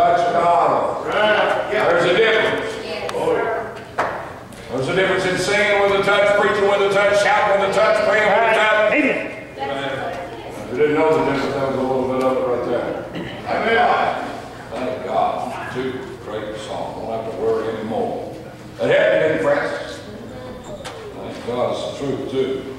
touch God. Right. Yeah. There's a difference. Yes. There's a difference in singing with a touch, preaching with a touch, shouting with a touch, praying with a touch. Amen. If you didn't know the difference, that was a little bit of it right there. Amen. Thank God. Two great songs. Don't have to worry anymore. That happened, didn't it, Francis? Thank God, it's the truth, too.